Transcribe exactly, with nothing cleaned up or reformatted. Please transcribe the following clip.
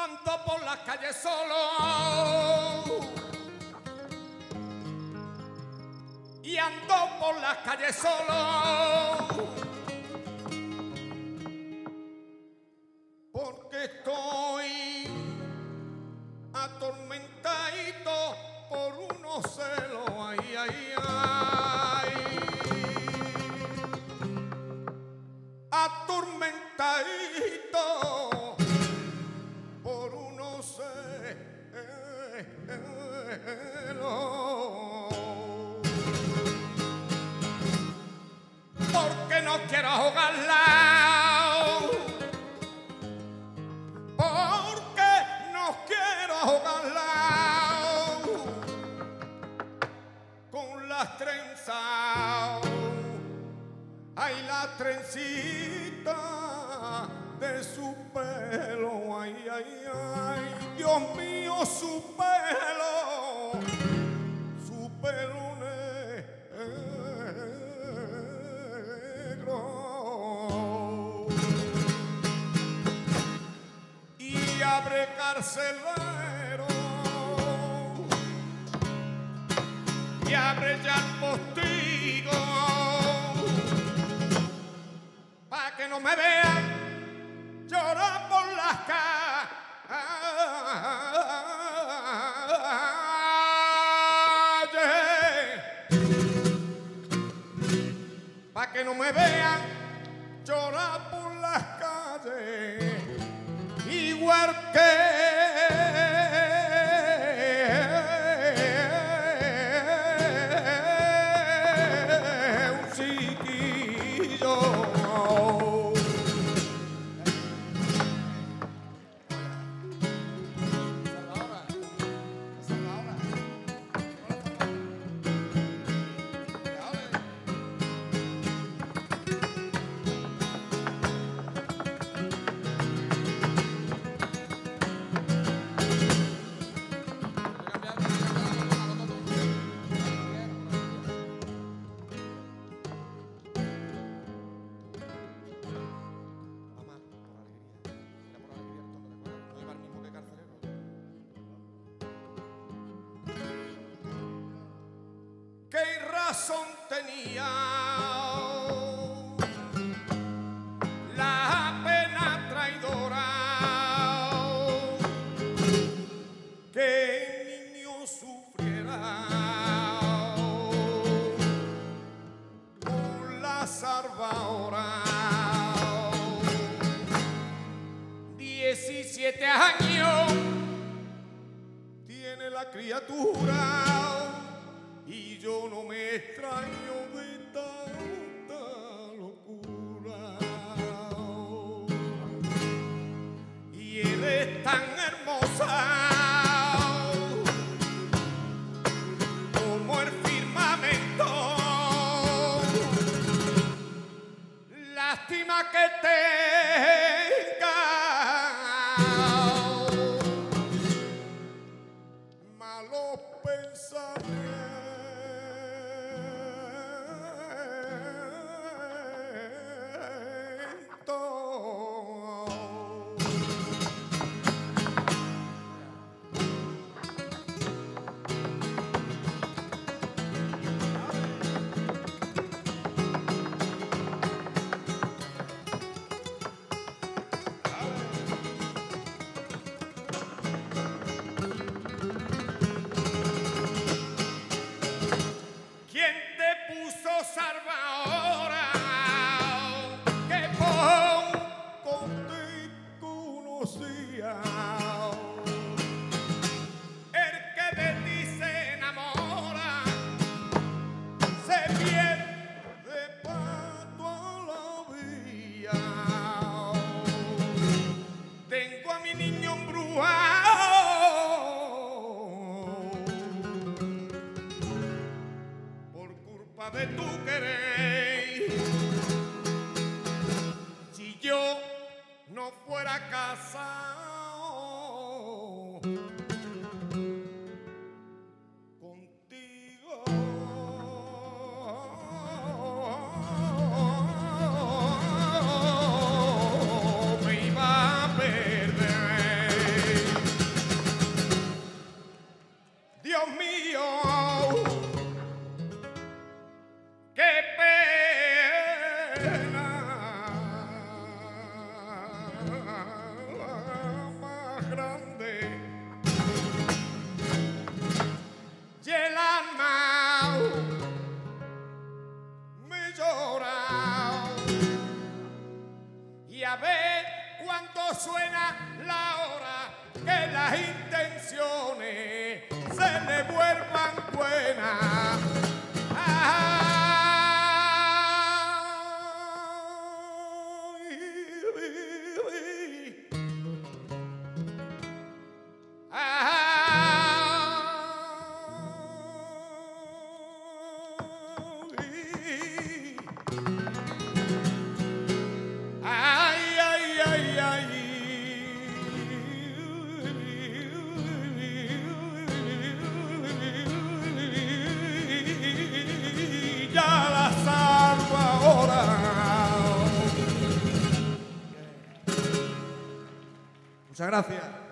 ando por las calles solo y ando por las calles solo porque estoy atormentadito por unos celos, ay, ay, ay, atormentadito por unos celos, porque no quiero jugarla. Trenzao, ay, la trencita de su pelo, ay, ay, ay, Dios mío, su pelo, su pelo negro, y abre carcelero, y abre ya el postigo pa' que no me vean llorar por las calles, pa' que no me vean llorar por las calles, igual que qué razón tenía la pena traidora que el niño sufriera por la salvadora. Diecisiete años tiene la criatura y yo no me extraño de tanta locura. Y eres tan hermosa como el firmamento. Lástima que tenga malos pensamientos. De tu querer, si yo no fuera casado contigo, me iba a perder. más grande. Y el alma me llora. Y a ver cuánto suena la hora que las intenciones se le vuelvan buenas. Muchas gracias.